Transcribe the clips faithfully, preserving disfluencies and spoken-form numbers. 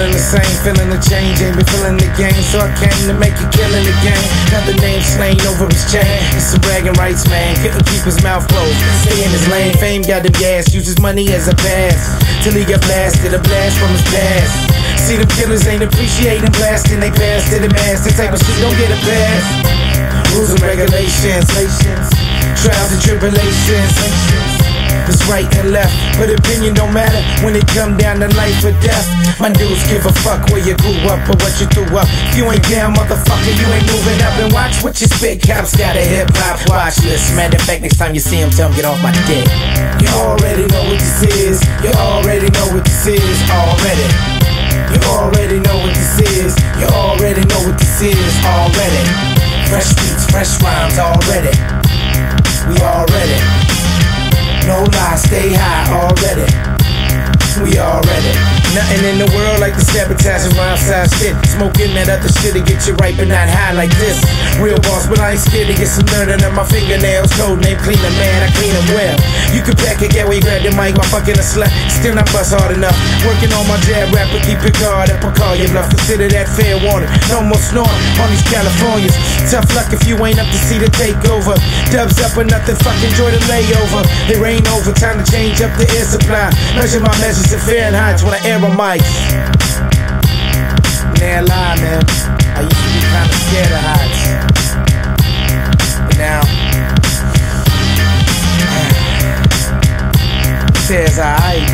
feeling the same, feeling the change, ain't been feeling the game, so I came to make a killing the game. Got the name slain over his chain. It's a bragging rights man, couldn't keep his mouth closed. Stay in his lane, fame got him gas, uses money as a pass till he got blasted, a blast from his past. See them killers ain't appreciating blasting, they pass to the mass. The type of shit don't get a pass. Rules and regulations, trials and tribulations. It's right and left, but opinion don't matter when it come down to life or death. My dudes give a fuck where you grew up or what you threw up. If you ain't down, motherfucker, you ain't moving up. And watch what you spit, cops got a hip-hop watch list. Matter of fact, next time you see him, tell him get off my dick. You already know what this is. You already know what this is. Already. You already know what this is. You already know what this is. Already. Fresh beats, fresh rhymes. Already. We already. No lie, stay high already. We already. Nothing in the world like the sabotaging rhyme side shit. Smoking that other shit to get you right but not high like this. Real boss, but I ain't scared to get some dirt under my fingernails. Code name cleaner, man, I clean them well. You can pack it, get where you grab the mic while fucking a slut. Still not bust hard enough. Working on my jab rapper, keep it guard up. I call you bluff, consider that fair warning. No more snoring on these Californians. Tough luck if you ain't up to see the takeover. Dubs up or nothing, fuck enjoy the layover. It rain over, time to change up the air supply. Measure my measures in Fahrenheit when I air my mics. Man, lie, man. I used to be kinda scared of heights, but now it says alright.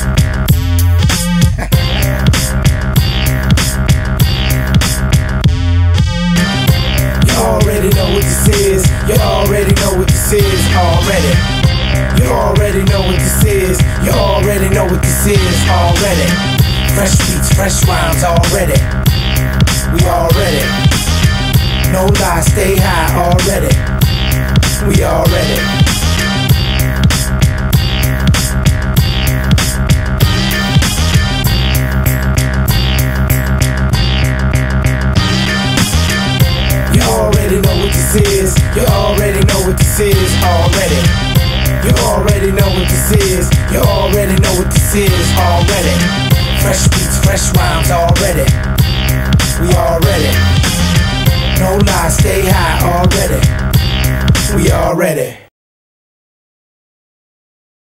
You already know what this is. You already know what this is. Already. You already know what this is. You already know what this is. Already. Fresh beats, fresh rhymes. Already. We already. No lie, stay high. Already. We already. You already know what this is. You already know what this is. Already. You already know what this is. You already know what this is. Already. Fresh beats, fresh rhymes. Already. We already. No lie, stay high. Already. We already.